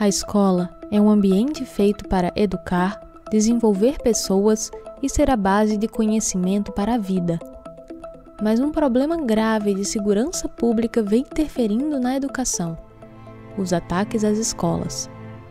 A escola é um ambiente feito para educar, desenvolver pessoas e ser a base de conhecimento para a vida. Mas um problema grave de segurança pública vem interferindo na educação: os ataques às escolas.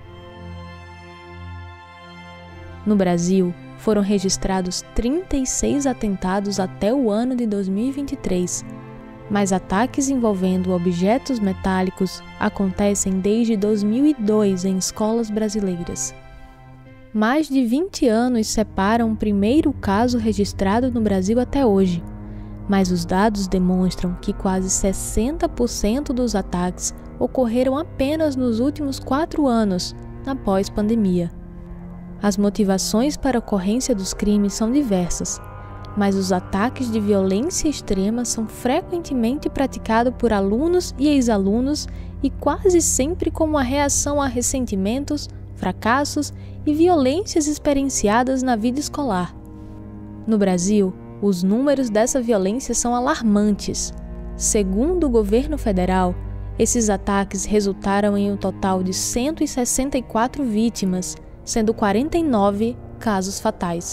No Brasil, foram registrados 36 atentados até o ano de 2023, mas ataques envolvendo objetos metálicos acontecem desde 2002 em escolas brasileiras. Mais de 20 anos separam o primeiro caso registrado no Brasil até hoje, mas os dados demonstram que quase 60% dos ataques ocorreram apenas nos últimos 4 anos, na pós-pandemia. As motivações para a ocorrência dos crimes são diversas, mas os ataques de violência extrema são frequentemente praticados por alunos e ex-alunos e quase sempre como a reação a ressentimentos, fracassos e violências experienciadas na vida escolar. No Brasil, os números dessa violência são alarmantes. Segundo o governo federal, esses ataques resultaram em um total de 164 vítimas, sendo 49 casos fatais.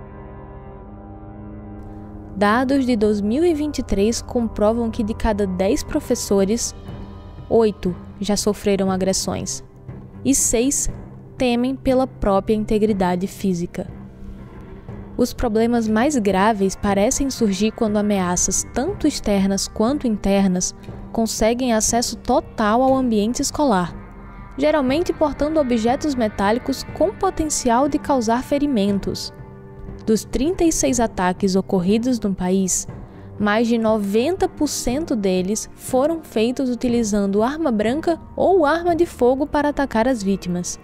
Dados de 2023 comprovam que de cada 10 professores, 8 já sofreram agressões e 6 temem pela própria integridade física. Os problemas mais graves parecem surgir quando ameaças, tanto externas quanto internas, conseguem acesso total ao ambiente escolar, geralmente portando objetos metálicos com potencial de causar ferimentos. Dos 36 ataques ocorridos no país, mais de 90% deles foram feitos utilizando arma branca ou arma de fogo para atacar as vítimas.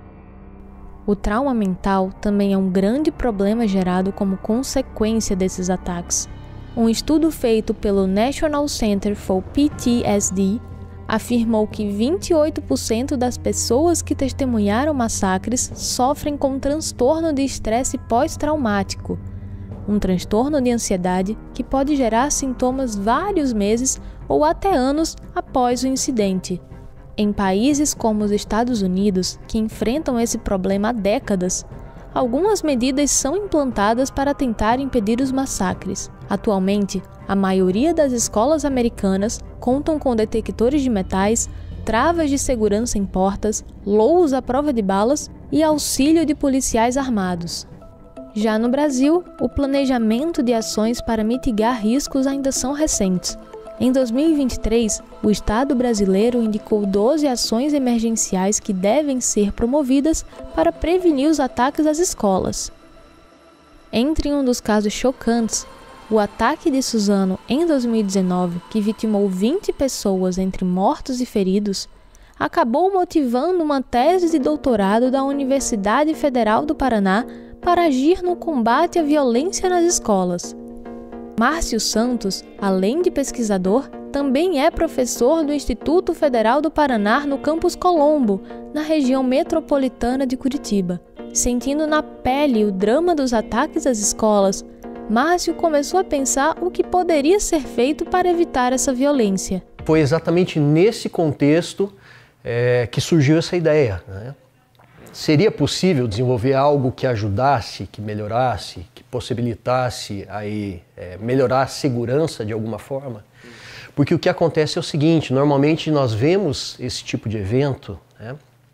O trauma mental também é um grande problema gerado como consequência desses ataques. Um estudo feito pelo National Center for PTSD afirmou que 28% das pessoas que testemunharam massacres sofrem com transtorno de estresse pós-traumático, um transtorno de ansiedade que pode gerar sintomas vários meses ou até anos após o incidente. Em países como os Estados Unidos, que enfrentam esse problema há décadas, algumas medidas são implantadas para tentar impedir os massacres. Atualmente, a maioria das escolas americanas contam com detectores de metais, travas de segurança em portas, louros à prova de balas e auxílio de policiais armados. Já no Brasil, o planejamento de ações para mitigar riscos ainda são recentes. Em 2023, o Estado brasileiro indicou 12 ações emergenciais que devem ser promovidas para prevenir os ataques às escolas. Entre um dos casos chocantes, o ataque de Suzano em 2019, que vitimou 20 pessoas entre mortos e feridos, acabou motivando uma tese de doutorado da Universidade Federal do Paraná para agir no combate à violência nas escolas. Márcio Santos, além de pesquisador, também é professor do Instituto Federal do Paraná no Campus Colombo, na região metropolitana de Curitiba. Sentindo na pele o drama dos ataques às escolas, Márcio começou a pensar o que poderia ser feito para evitar essa violência. Foi exatamente nesse contexto que surgiu essa ideia, né? Seria possível desenvolver algo que ajudasse, que melhorasse, que possibilitasse melhorar a segurança de alguma forma? Porque o que acontece é o seguinte: normalmente nós vemos esse tipo de evento, né?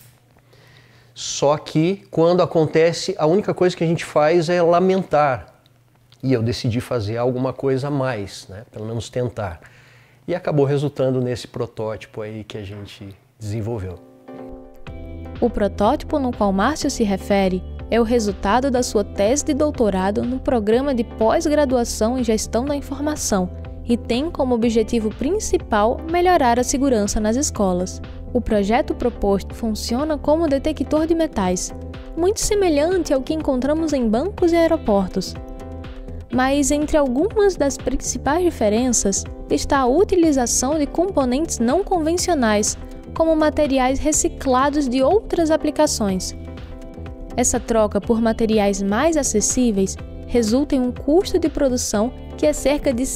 Só que quando acontece, a única coisa que a gente faz é lamentar. E eu decidi fazer alguma coisa a mais, né? Pelo menos tentar. E acabou resultando nesse protótipo aí que a gente desenvolveu. O protótipo no qual Márcio se refere é o resultado da sua tese de doutorado no programa de pós-graduação em Gestão da Informação e tem como objetivo principal melhorar a segurança nas escolas. O projeto proposto funciona como detector de metais, muito semelhante ao que encontramos em bancos e aeroportos. Mas entre algumas das principais diferenças está a utilização de componentes não convencionais, como materiais reciclados de outras aplicações. Essa troca por materiais mais acessíveis resulta em um custo de produção que é cerca de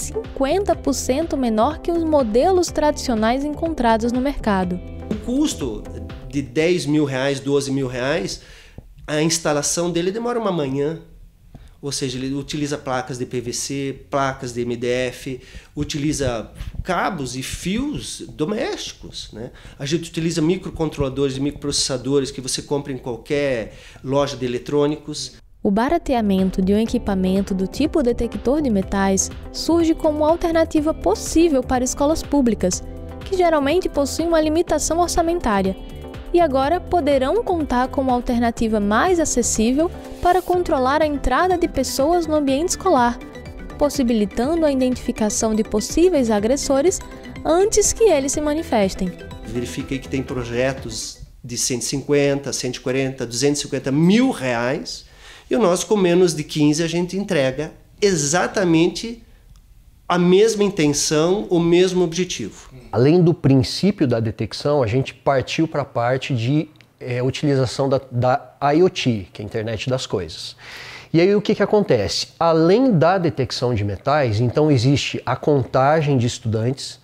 50% menor que os modelos tradicionais encontrados no mercado. O custo de 10 mil reais, 12 mil reais, a instalação dele demora uma manhã. Ou seja, ele utiliza placas de PVC, placas de MDF, utiliza cabos e fios domésticos, né? A gente utiliza microcontroladores e microprocessadores que você compra em qualquer loja de eletrônicos. O barateamento de um equipamento do tipo detector de metais surge como alternativa possível para escolas públicas, que geralmente possuem uma limitação orçamentária, e agora poderão contar com uma alternativa mais acessível para controlar a entrada de pessoas no ambiente escolar, possibilitando a identificação de possíveis agressores antes que eles se manifestem. Verifiquei que tem projetos de 150, 140, 250 mil reais, e nós com menos de 15 a gente entrega exatamente a mesma intenção, o mesmo objetivo. Além do princípio da detecção, a gente partiu para a parte de utilização da IoT, que é a Internet das Coisas. E aí o que acontece? Além da detecção de metais, então existe a contagem de estudantes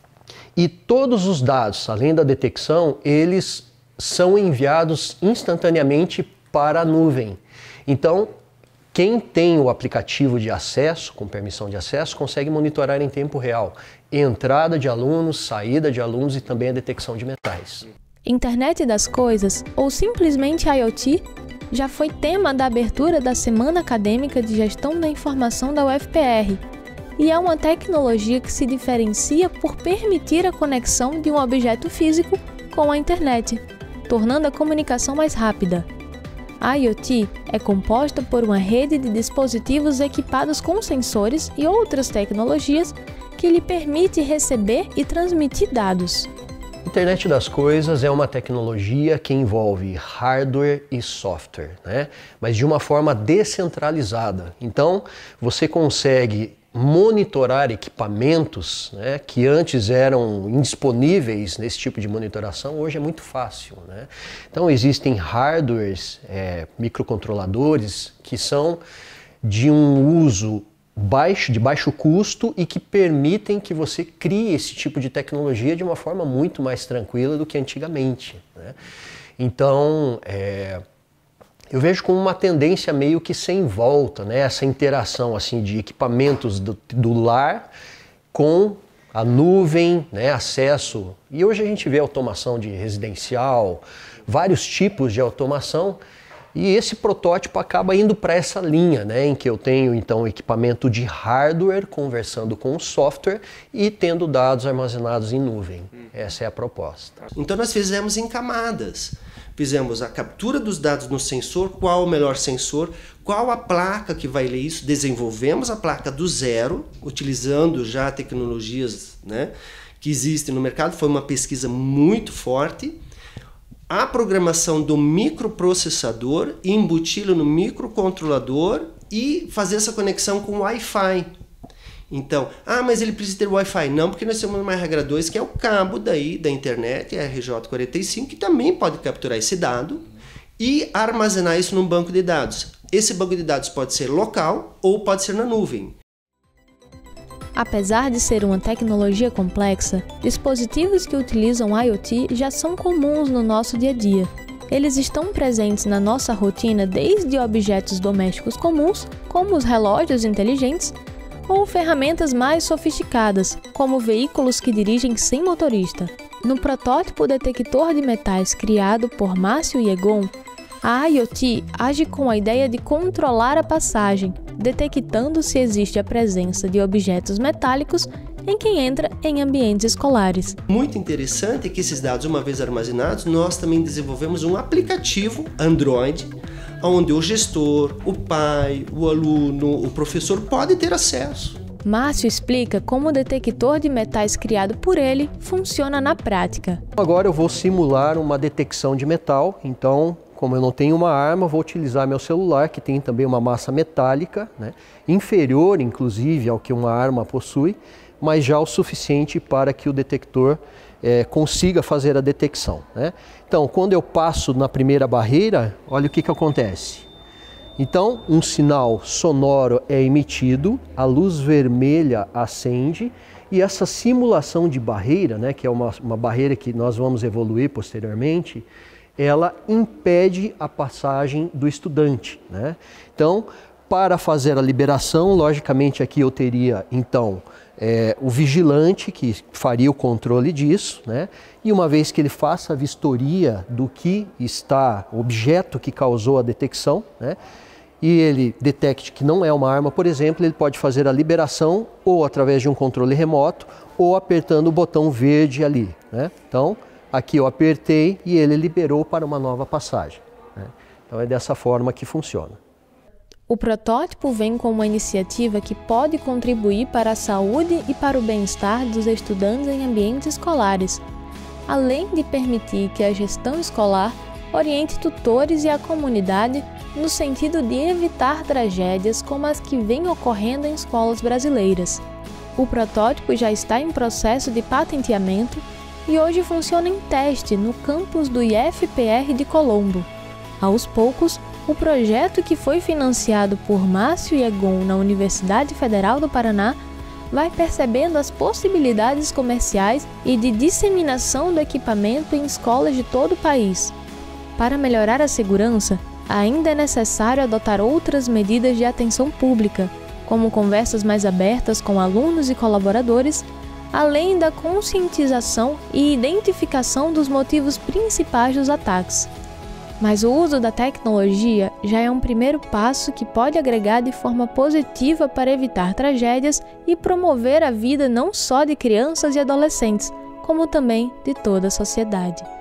e todos os dados, além da detecção, eles são enviados instantaneamente para a nuvem. Então, quem tem o aplicativo de acesso, com permissão de acesso, consegue monitorar em tempo real entrada de alunos, saída de alunos e também a detecção de metais. Internet das Coisas, ou simplesmente IoT, já foi tema da abertura da Semana Acadêmica de Gestão da Informação da UFPR, e é uma tecnologia que se diferencia por permitir a conexão de um objeto físico com a internet, tornando a comunicação mais rápida. A IoT é composta por uma rede de dispositivos equipados com sensores e outras tecnologias que lhe permite receber e transmitir dados. Internet das Coisas é uma tecnologia que envolve hardware e software, né? Mas de uma forma descentralizada. Então, você consegue monitorar equipamentos, né, que antes eram indisponíveis nesse tipo de monitoração, hoje é muito fácil, né? Então existem hardwares, microcontroladores, que são de um uso de baixo custo e que permitem que você crie esse tipo de tecnologia de uma forma muito mais tranquila do que antigamente, né? Então, eu vejo como uma tendência meio que sem volta, né? Essa interação assim, de equipamentos do lar com a nuvem, né? Acesso. E hoje a gente vê automação de residencial, vários tipos de automação, e esse protótipo acaba indo para essa linha, né? Em que eu tenho então equipamento de hardware conversando com o software e tendo dados armazenados em nuvem. Essa é a proposta. Então nós fizemos em camadas. Fizemos a captura dos dados no sensor, qual o melhor sensor, qual a placa que vai ler isso. Desenvolvemos a placa do zero, utilizando já tecnologias, né, que existem no mercado. Foi uma pesquisa muito forte. A programação do microprocessador, embuti-lo no microcontrolador e fazer essa conexão com o Wi-Fi. Então, mas ele precisa ter Wi-Fi. Não, porque nós temos uma regra 2, que é o cabo daí da internet, a RJ45, que também pode capturar esse dado e armazenar isso num banco de dados. Esse banco de dados pode ser local ou pode ser na nuvem. Apesar de ser uma tecnologia complexa, dispositivos que utilizam IoT já são comuns no nosso dia a dia. Eles estão presentes na nossa rotina desde objetos domésticos comuns, como os relógios inteligentes, ou ferramentas mais sofisticadas, como veículos que dirigem sem motorista. No protótipo detector de metais criado por Márcio e Egon, a IoT age com a ideia de controlar a passagem, detectando se existe a presença de objetos metálicos em quem entra em ambientes escolares. Muito interessante é que esses dados, uma vez armazenados, nós também desenvolvemos um aplicativo Android, onde o gestor, o pai, o aluno, o professor pode ter acesso. Márcio explica como o detector de metais criado por ele funciona na prática. Agora eu vou simular uma detecção de metal, então, como eu não tenho uma arma, vou utilizar meu celular, que tem também uma massa metálica, né, inferior, inclusive, ao que uma arma possui, mas já o suficiente para que o detector consiga fazer a detecção, né? Então, quando eu passo na primeira barreira, olha o que acontece. Então, um sinal sonoro é emitido, a luz vermelha acende E essa simulação de barreira, né, que é uma barreira que nós vamos evoluir posteriormente, ela impede a passagem do estudante, né? Então, para fazer a liberação, logicamente aqui eu teria então o vigilante que faria o controle disso, né? E uma vez que ele faça a vistoria do que está, o objeto que causou a detecção, né? E ele detecte que não é uma arma, por exemplo, ele pode fazer a liberação ou através de um controle remoto ou apertando o botão verde ali, né? Então, aqui eu apertei e ele liberou para uma nova passagem, né? Então é dessa forma que funciona. O protótipo vem com uma iniciativa que pode contribuir para a saúde e para o bem-estar dos estudantes em ambientes escolares, além de permitir que a gestão escolar oriente tutores e a comunidade no sentido de evitar tragédias como as que vêm ocorrendo em escolas brasileiras. O protótipo já está em processo de patenteamento e hoje funciona em teste no campus do IFPR de Colombo. Aos poucos, o projeto, que foi financiado por Márcio Yegon na Universidade Federal do Paraná, vai percebendo as possibilidades comerciais e de disseminação do equipamento em escolas de todo o país. Para melhorar a segurança, ainda é necessário adotar outras medidas de atenção pública, como conversas mais abertas com alunos e colaboradores, além da conscientização e identificação dos motivos principais dos ataques. Mas o uso da tecnologia já é um primeiro passo que pode agregar de forma positiva para evitar tragédias e promover a vida não só de crianças e adolescentes, como também de toda a sociedade.